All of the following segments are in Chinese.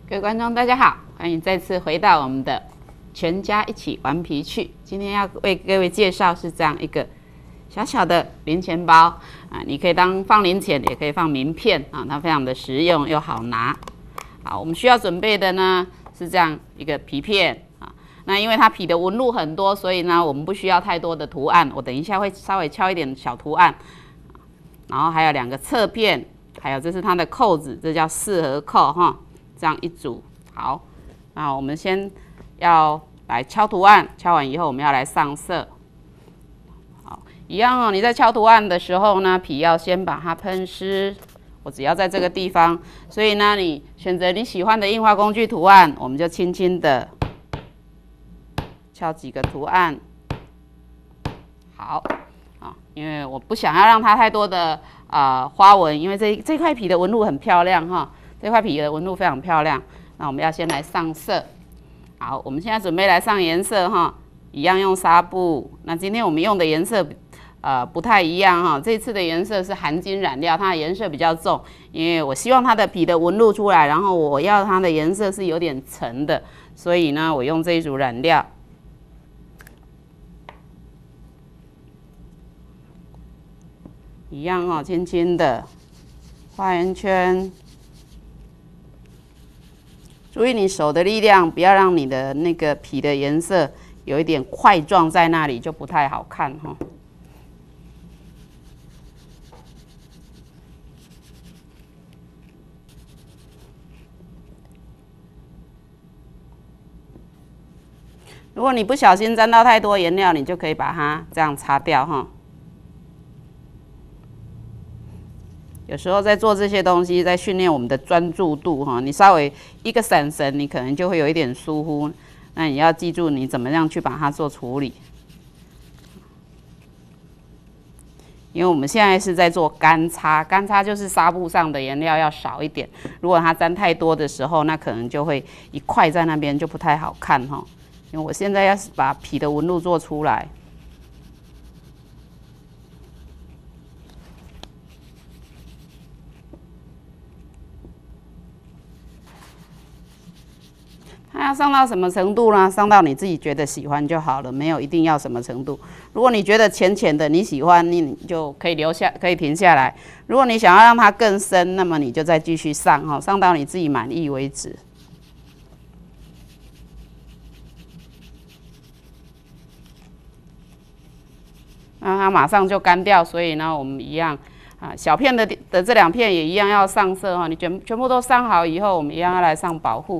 各位观众，大家好，欢迎再次回到我们的全家一起玩皮趣。今天要为各位介绍是这样一个小小的零钱包啊，你可以当放零钱，也可以放名片啊，它非常的实用又好拿。好，我们需要准备的呢是这样一个皮片啊，那因为它皮的纹路很多，所以呢我们不需要太多的图案，我等一下会稍微敲一点小图案。然后还有2个侧片，还有这是它的扣子，这叫4合扣哈。这样一组，好，那我们先要来敲图案，敲完以后我们要来上色。好，一样哦，你在敲图案的时候呢，皮要先把它喷湿。我只要在这个地方，所以呢，你选择你喜欢的印花工具图案，我们就轻轻的敲几个图案。好，啊，因为我不想要让它太多的花纹，因为这块皮的纹路很漂亮哈。这块皮的纹路非常漂亮，那我们要先来上色。好，我们现在准备来上颜色哈，一样用纱布。那今天我们用的颜色不太一样哈，这次的颜色是含金染料，它的颜色比较重，因为我希望它的皮的纹路出来，然后我要它的颜色是有点沉的，所以呢，我用这一组染料。一样哦，轻轻的画圆圈。注意你手的力量，不要让你的那个皮的颜色有一点块状在那里，就不太好看哈。如果你不小心沾到太多颜料，你就可以把它这样擦掉哈。有时候在做这些东西，在训练我们的专注度哈。你稍微一个闪神，你可能就会有一点疏忽。那你要记住，你怎么样去把它做处理。因为我们现在是在做干擦，干擦就是纱布上的颜料要少一点。如果它沾太多的时候，那可能就会一块在那边就不太好看哈。因为我现在要是把皮的纹路做出来。它要上到什么程度呢？上到你自己觉得喜欢就好了，没有一定要什么程度。如果你觉得浅浅的你喜欢，你就可以可以停下来。如果你想要让它更深，那么你就再继续上哈，上到你自己满意为止。那它马上就干掉，所以呢，我们一样小片的这2片也一样要上色哈。你全部都上好以后，我们一样要来上保护。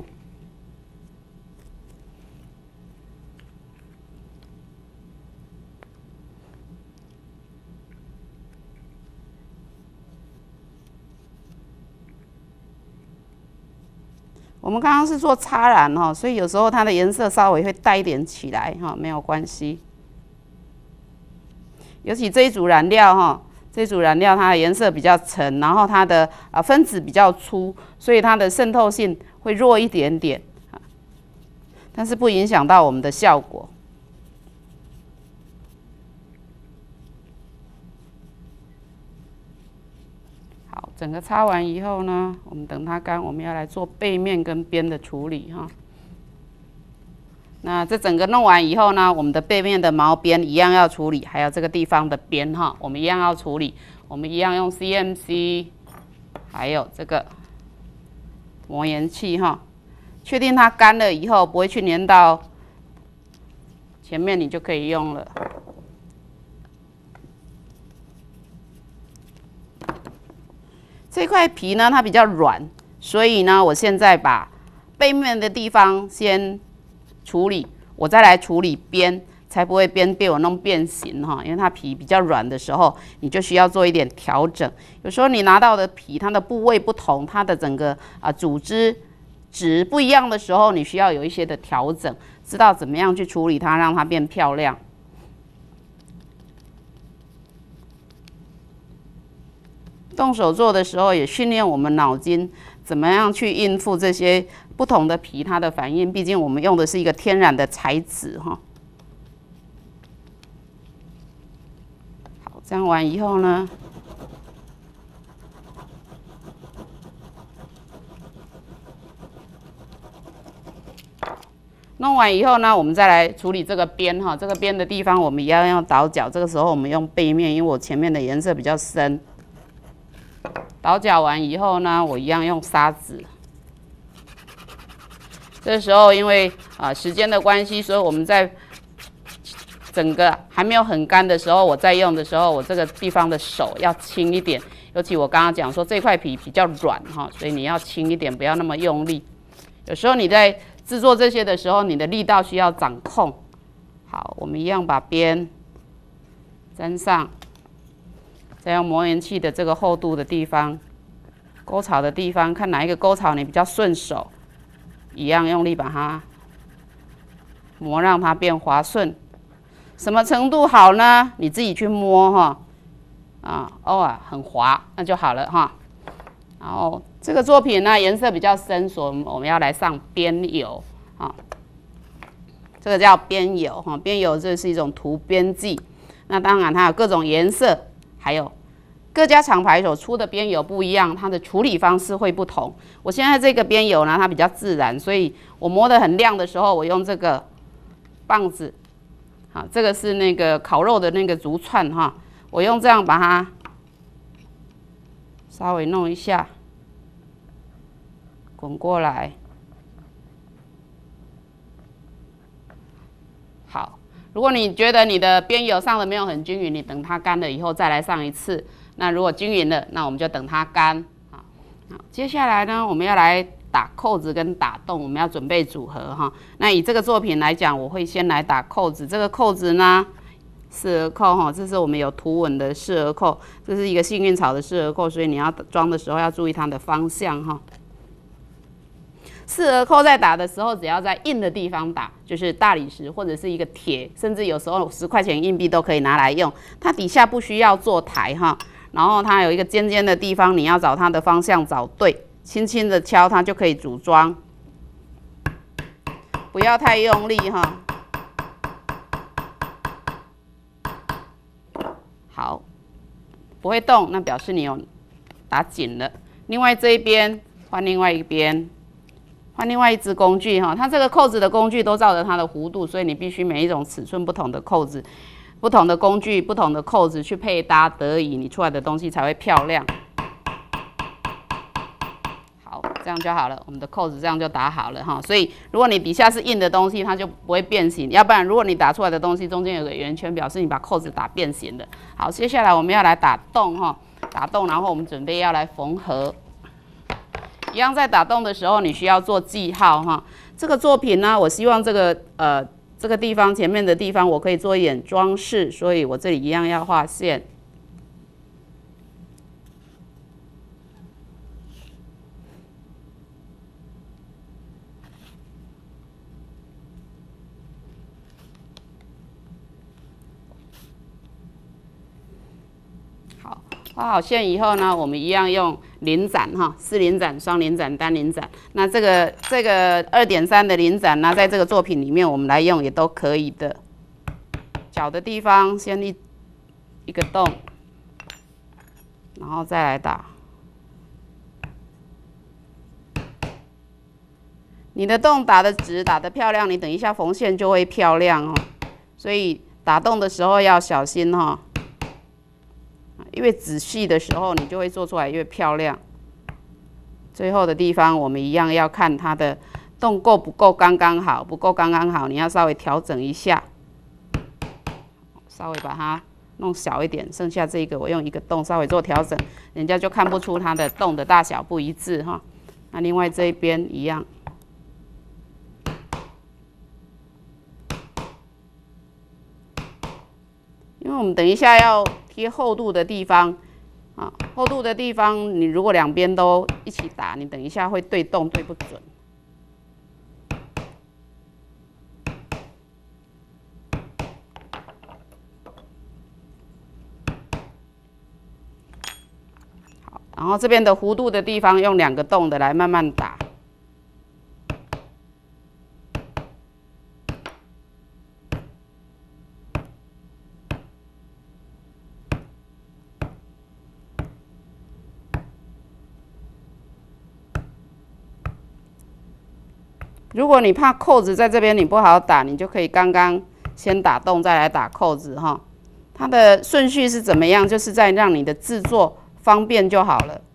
我们刚刚是做擦染哈，所以有时候它的颜色稍微会带一点起来哈，没有关系。尤其这一组染料哈，这一组染料它的颜色比较沉，然后它的分子比较粗，所以它的渗透性会弱一点点但是不影响到我们的效果。好，整个擦完以后呢，我们等它干，我们要来做背面跟边的处理哈。那这整个弄完以后呢，我们的背面的毛边一样要处理，还有这个地方的边哈，我们一样要处理。我们一样用 CMC， 还有这个磨岩器哈，确定它干了以后不会去粘到前面，你就可以用了。这块皮呢，它比较软，所以呢，我现在把背面的地方先处理，我再来处理边，才不会边被我弄变形哈。因为它皮比较软的时候，你就需要做一点调整。有时候你拿到的皮，它的部位不同，它的整个组织质不一样的时候，你需要有一些的调整，知道怎么样去处理它，让它变漂亮。动手做的时候，也训练我们脑筋怎么样去应付这些不同的皮它的反应。毕竟我们用的是一个天然的材质哈。好，这样完以后呢， 弄完以后呢，我们再来处理这个边哈，这个边的地方我们一样要倒角。这个时候我们用背面，因为我前面的颜色比较深。倒角完以后呢，我一样用砂纸。这时候因为时间的关系，所以我们在整个还没有很干的时候，我在用的时候，我这个地方的手要轻一点。尤其我刚刚讲说这块皮比较软哈，所以你要轻一点，不要那么用力。有时候你在制作这些的时候，你的力道需要掌控。好，我们一样把边沾上，再用磨圆器的这个厚度的地方，沟槽的地方，看哪一个沟槽你比较顺手，一样用力把它磨，让它变滑顺。什么程度好呢？你自己去摸哈。很滑，那就好了哈。然后这个作品呢，颜色比较深，所以我们要来上边油啊。这个叫边油哈，边油这是一种涂边剂。那当然它有各种颜色，还有各家厂牌所出的边油不一样，它的处理方式会不同。我现在这个边油呢，它比较自然，所以我磨得很亮的时候，我用这个棒子，好，这个是那个烤肉的那个竹串哈。我用这样把它稍微弄一下，滚过来。好，如果你觉得你的边油上的没有很均匀，你等它干了以后再来上一次。那如果均匀了，那我们就等它干。好，接下来呢，我们要来打扣子跟打洞，我们要准备组合哈。那以这个作品来讲，我会先来打扣子。这个扣子呢，四合扣哈，这是我们有图文的四合扣，这是一个幸运草的四合扣，所以你要装的时候要注意它的方向哈。四合扣在打的时候，只要在硬的地方打，就是大理石或者是一个铁，甚至有时候10块钱硬币都可以拿来用。它底下不需要做台哈，然后它有一个尖尖的地方，你要找它的方向找对，轻轻的敲它就可以组装，不要太用力哈。好，不会动，那表示你有打紧了。另外这一边换另外一边，换另外一支工具哈。它这个扣子的工具都照着它的弧度，所以你必须每一种尺寸不同的扣子、不同的工具、不同的扣子去配搭得宜，你出来的东西才会漂亮。好，这样就好了，我们的扣子这样就打好了哈。所以如果你底下是硬的东西，它就不会变形；要不然如果你打出来的东西中间有个圆圈，表示你把扣子打变形了。好，接下来我们要来打洞哈，打洞，然后我们准备要来缝合。一样在打洞的时候，你需要做记号哈。这个作品呢，我希望这个地方前面的地方我可以做一点装饰，所以我这里一样要画线。画好线以后呢，我们一样用零展哈，四零展、双零展、单零展。那这个2.3的零展呢，在这个作品里面我们来用也都可以的。角的地方先一个洞，然后再来打。你的洞打得直，打得漂亮，你等一下缝线就会漂亮哦。所以打洞的时候要小心哈。越仔细的时候，你就会做出来越漂亮。最后的地方，我们一样要看它的洞够不够刚刚好，不够刚刚好，你要稍微调整一下，稍微把它弄小一点。剩下这个我用一个洞稍微做调整，人家就看不出它的洞的大小不一致哈。那另外这一边一样。因为我们等一下要贴厚度的地方啊，厚度的地方，你如果两边都一起打，你等一下会对洞对不准。好，然后这边的弧度的地方用2个洞的来慢慢打。 如果你怕扣子在这边你不好打，你就可以刚刚先打洞再来打扣子哈。它的顺序是怎么样？就是在让你的制作方便就好了。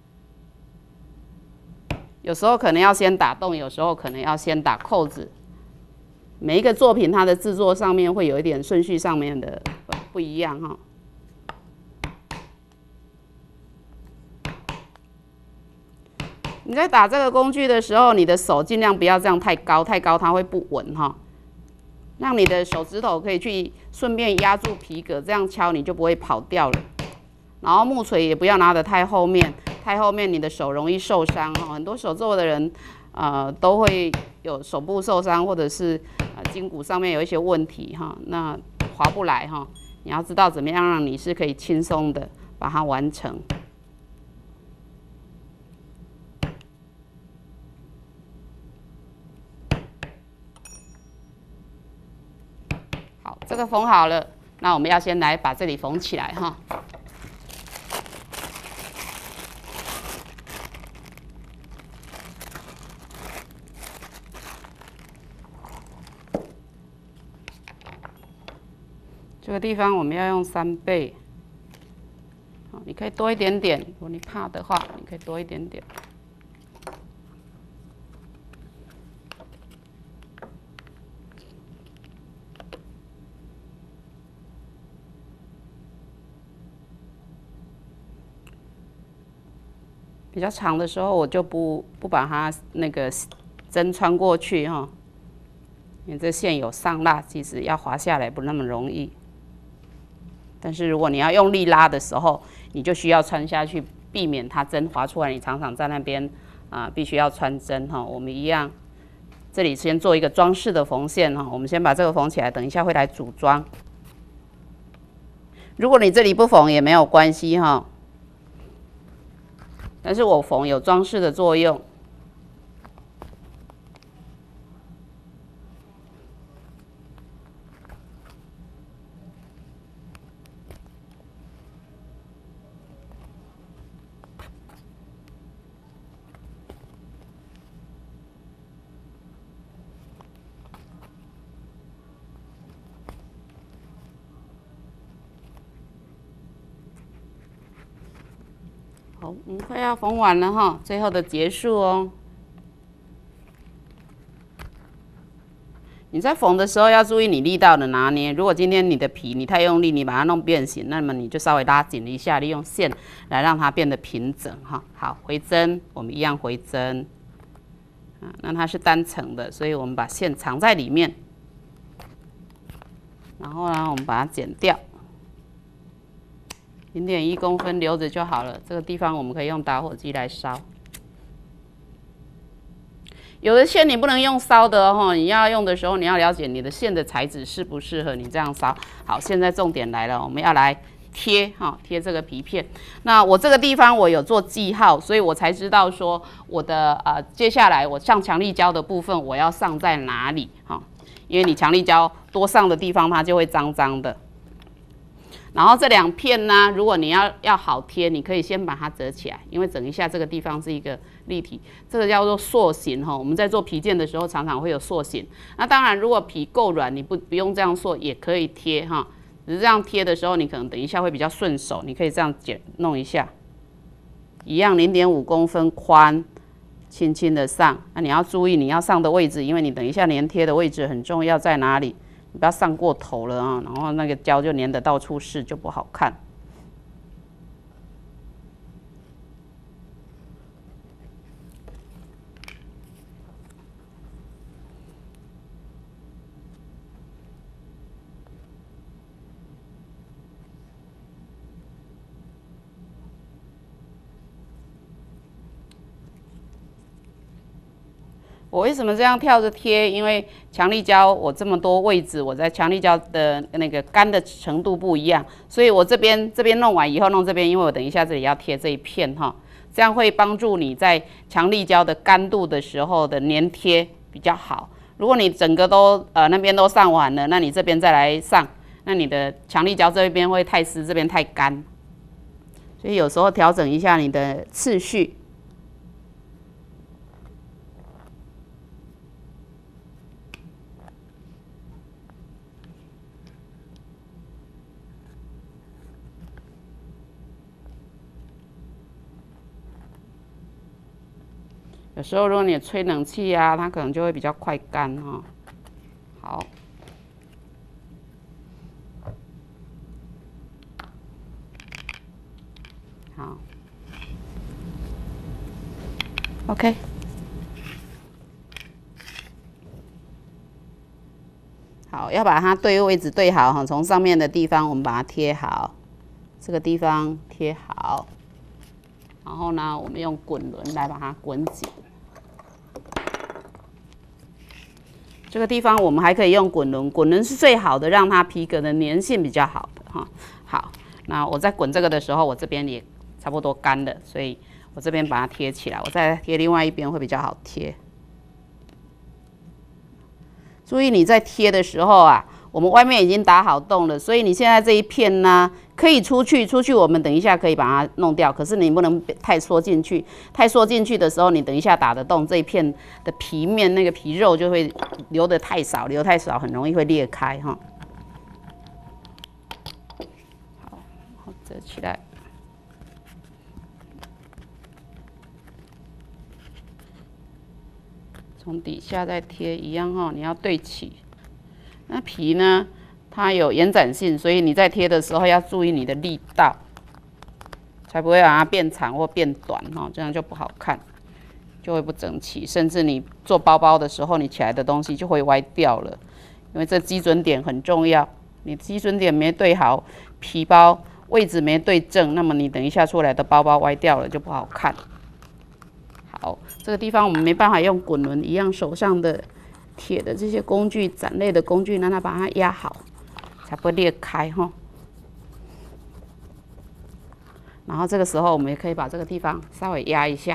有时候可能要先打洞，有时候可能要先打扣子。每一个作品它的制作上面会有一点顺序上面的不一样哈。你在打这个工具的时候，你的手尽量不要这样太高，太高它会不稳哈。让你的手指头可以去顺便压住皮革，这样敲你就不会跑掉了。然后木锤也不要拿得太后面，太后面你的手容易受伤哈。很多手作的人，都会有手部受伤，或者是筋骨上面有一些问题哈，那划不来哈。你要知道怎么样让你是可以轻松的把它完成。好，这个缝好了，那我们要先来把这里缝起来哈。这个地方我们要用3倍，好，你可以多一点点，如果你怕的话，你可以多一点点。比较长的时候，我就不把它那个针穿过去哈，因为这线有上拉，其实要滑下来不那么容易。但是如果你要用力拉的时候，你就需要穿下去，避免它针滑出来。你常常在那边必须要穿针哈。我们一样，这里先做一个装饰的缝线哈。我们先把这个缝起来，等一下会来组装。如果你这里不缝也没有关系哈，但是我缝有装饰的作用。好，我们快要缝完了哈，最后的结束哦。你在缝的时候要注意你力道的拿捏。如果今天你的皮你太用力，你把它弄变形，那么你就稍微拉紧一下，利用线来让它变得平整哈。好，回针，我们一样回针。那它是单层的，所以我们把线藏在里面。然后呢，我们把它剪掉。0.1公分留着就好了。这个地方我们可以用打火机来烧。有的线你不能用烧的哦，你要用的时候你要了解你的线的材质适不适合你这样烧。好，现在重点来了，我们要来贴哈，贴这个皮片。那我这个地方我有做记号，所以我才知道说我的接下来我上强力胶的部分我要上在哪里哈，因为你强力胶多上的地方它就会脏脏的。然后这2片呢，如果你要好贴，你可以先把它折起来，因为整一下这个地方是一个立体，这个叫做塑形哈。我们在做皮件的时候常常会有塑形。那当然，如果皮够软，你不用这样塑也可以贴哈。只是这样贴的时候，你可能等一下会比较顺手，你可以这样弄一下，一样0.5公分宽，轻轻的上。那你要注意你要上的位置，因为你等一下粘贴的位置很重要，在哪里？你不要上过头了啊，然后那个胶就粘得到处是，就不好看。我为什么这样跳着贴？因为强力胶我这么多位置，我在强力胶的那个干的程度不一样，所以我这边弄完以后弄这边，因为我等一下这里要贴这一片哈，这样会帮助你在强力胶的干度的时候的粘贴比较好。如果你整个都那边都上完了，那你这边再来上，那你的强力胶这边会太湿，这边太干，所以有时候调整一下你的次序。 有时候如果你吹冷气啊，它可能就会比较快干哈。好，好 ，OK。好，要把它对位置对好哈，从上面的地方我们把它贴好，这个地方贴好，然后呢，我们用滚轮来把它滚紧。这个地方我们还可以用滚轮，滚轮是最好的，让它皮革的粘性比较好的哈。好，那我在滚这个的时候，我这边也差不多干了，所以我这边把它贴起来，我再贴另外一边会比较好贴。注意你在贴的时候啊，我们外面已经打好洞了，所以你现在这一片呢可以出去，我们等一下可以把它弄掉。可是你不能太缩进去，太缩进去的时候，你等一下打的洞这一片的皮面那个皮肉就会留得太少，很容易会裂开哈。好，折起来。从底下再贴一样哈，你要对齐。那皮呢，它有延展性，所以你在贴的时候要注意你的力道，才不会把它变长或变短哈，这样就不好看，就会不整齐。甚至你做包包的时候，你起来的东西就会歪掉了，因为这基准点很重要。你基准点没对好，皮包位置没对正，那么你等一下出来的包包歪掉了就不好看。好，这个地方我们没办法用滚轮一样，手上的铁的这些工具、斩类的工具，让它把它压好，才不会裂开哈。然后这个时候我们也可以把这个地方稍微压一下。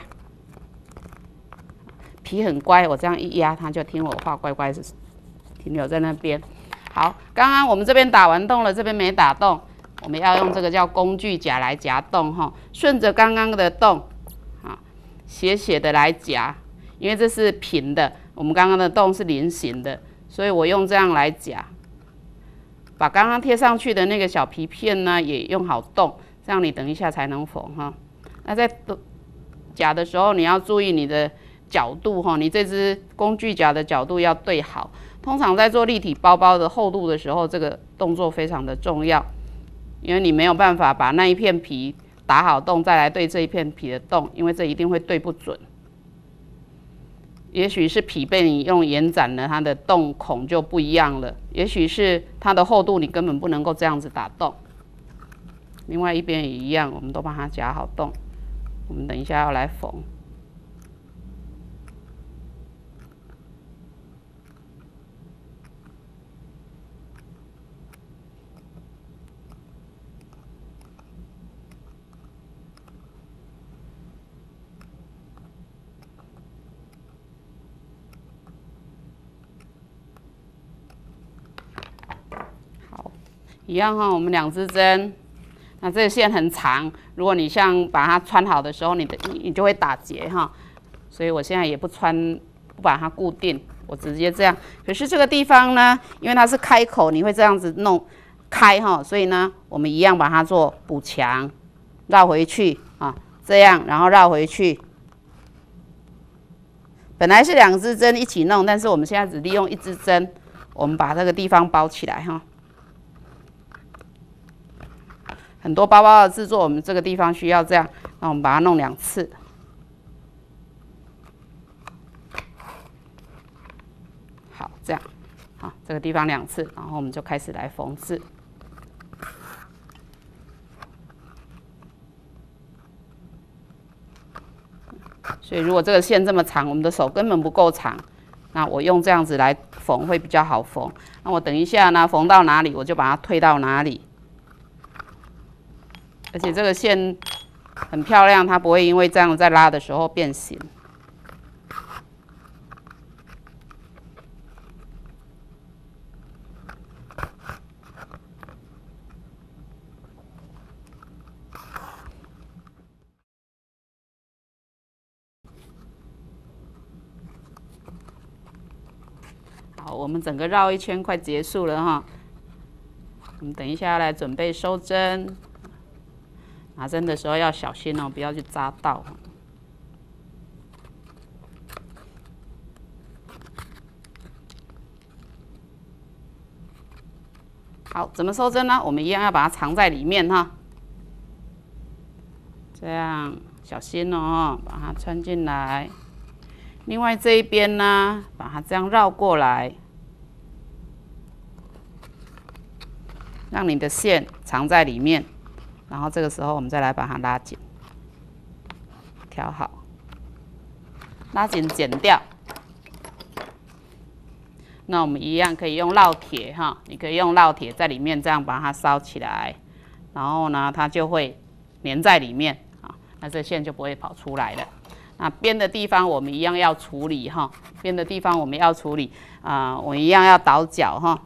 皮很乖，我这样一压，它就听我话，乖乖是停留在那边。好，刚刚我们这边打完洞了，这边没打洞，我们要用这个叫工具夹来夹洞哈，顺着刚刚的洞。斜斜的来夹，因为这是平的，我们刚刚的洞是菱形的，所以我用这样来夹，把刚刚贴上去的那个小皮片呢也用好洞，这样你等一下才能缝哈。那在夹的时候，你要注意你的角度哈，你这只工具夹的角度要对好。通常在做立体包包的厚度的时候，这个动作非常的重要，因为你没有办法把那一片皮打好洞，再来对这一片皮的洞，因为这一定会对不准。也许是皮被你用延展了，它的洞孔就不一样了；也许是它的厚度，你根本不能够这样子打洞。另外一边也一样，我们都把它夹好洞。我们等一下要来缝。一样哈，我们2支针，那这个线很长，如果你像把它穿好的时候，你就会打结哈，所以我现在也不把它固定，我直接这样。可是这个地方呢，因为它是开口，你会这样子弄开哈，所以呢，我们一样把它做补强，绕回去啊，这样，然后绕回去。本来是2支针一起弄，但是我们现在只利用1支针，我们把这个地方包起来哈。很多包包的制作，我们这个地方需要这样，那我们把它弄2次。好，这样，好，这个地方2次，然后我们就开始来缝制。所以如果这个线这么长，我们的手根本不够长，那我用这样子来缝会比较好缝。那我等一下呢，缝到哪里我就把它推到哪里。而且这个线很漂亮，它不会因为这样在拉的时候变形。好，我们整个绕一圈快结束了哈。我们等一下要来准备收针。拿针的时候要小心哦，不要去扎到。 好，怎么收针呢？我们一样要把它藏在里面哈，这样小心哦，把它穿进来。另外这一边呢，把它这样绕过来，让你的线藏在里面。然后这个时候我们再来把它拉紧，调好，拉紧剪掉。那我们一样可以用烙铁哈，你可以用烙铁在里面这样把它烧起来，然后呢，它就会粘在里面啊，那这线就不会跑出来了。那边的地方我们一样要处理哈，边的地方我们要处理我们一样要倒角哈。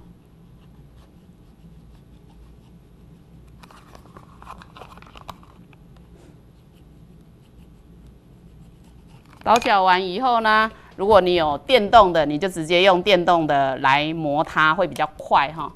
倒角完以后呢，如果你有电动的，你就直接用电动的来磨它，会比较快哈。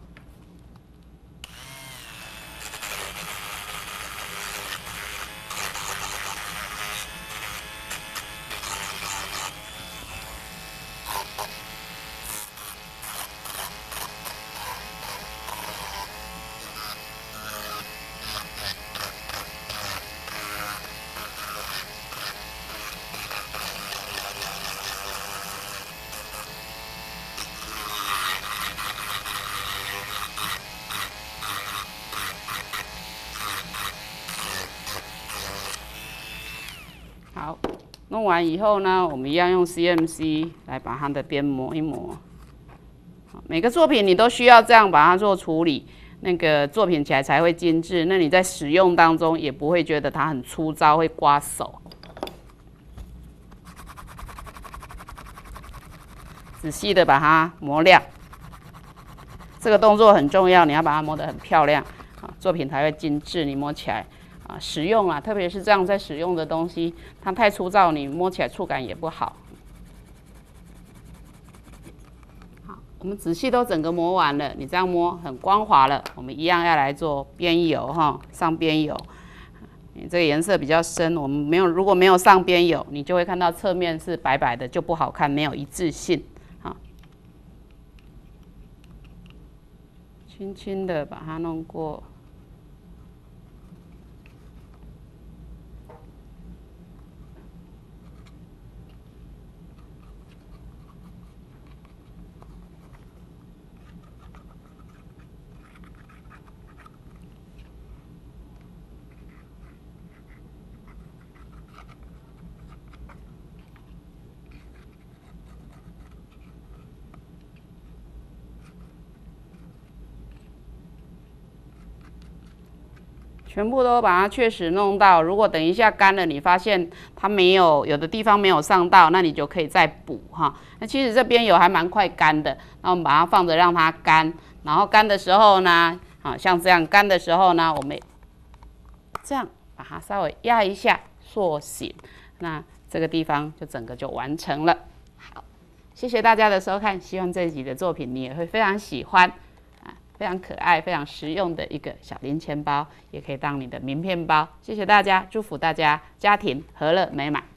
好，弄完以后呢，我们一样用 CMC 来把它的边磨一磨。每个作品你都需要这样把它做处理，那个作品起来才会精致。那你在使用当中也不会觉得它很粗糙，会刮手。仔细的把它磨亮，这个动作很重要，你要把它磨得很漂亮作品才会精致。你摸起来。使用特别是这样在使用的东西，它太粗糙，你摸起来触感也不好。好，我们仔细都整个磨完了，你这样摸很光滑了，我们一样要来做边油哈，上边油。你这个颜色比较深，我们如果没有上边油，你就会看到侧面是白白的，就不好看，没有一致性。好，轻轻的把它弄过。全部都把它确实弄到。如果等一下干了，你发现它有的地方没有上到，那你就可以再补哈。那其实这边油还蛮快干的，那我们把它放着让它干。然后干的时候呢，像这样干的时候呢，我们这样把它稍微压一下，塑形，那这个地方就整个就完成了。好，谢谢大家的收看，希望这一集的作品你也会非常喜欢。非常可爱、非常实用的一个小零钱包，也可以当你的名片包。谢谢大家，祝福大家家庭和乐美满。